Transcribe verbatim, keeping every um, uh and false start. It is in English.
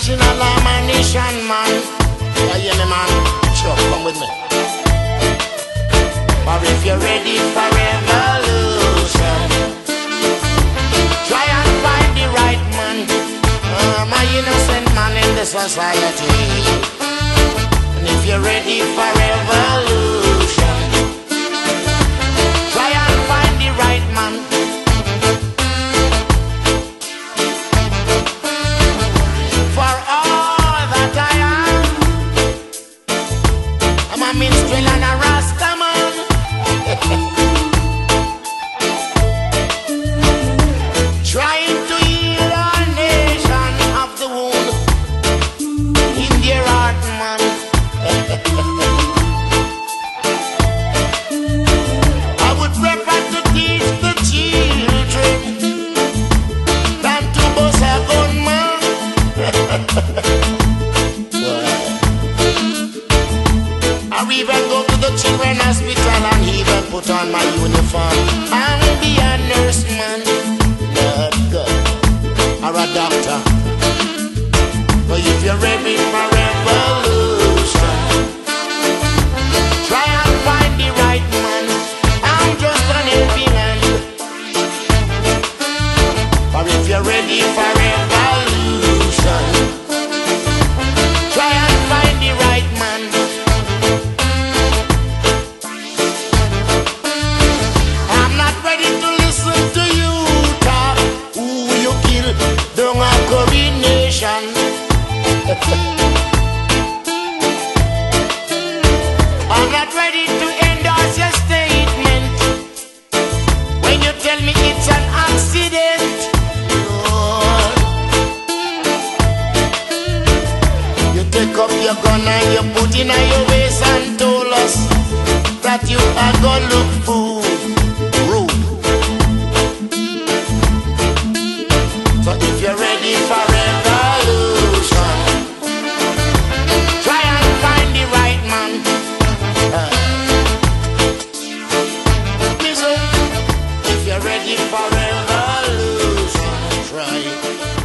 national ammunition, man. Yeah, hear me, man. Sure, come with me. But if you're ready for revolution, try and find the right man. I'm an innocent man in the society. And if you're ready for revolution, try and find the right man. For all that I am, I'm a minstrel and a Rasta man. Trying to heal our nation of the wound in their heart, man. I would prefer to teach the children than to boss a gunman. I even go to the children's hospital and even put on my uniform and be a nurse, man. Not good. Or a doctor. But if you're ready for revolution, try and find the right man. I'm just an helping hand. Or if you're ready for revolution, try and find the right man. I'm not ready to listen to you talk. Who you kill, don't have coordination. I'm not ready to endorse your statement when you tell me it's an accident. Lord, you take up your gun and you put in your waist and told us that you are gonna look fool. Rude. So if you're ready for revolution, try and find the right man. Uh, listen, if you're ready for revolution, try.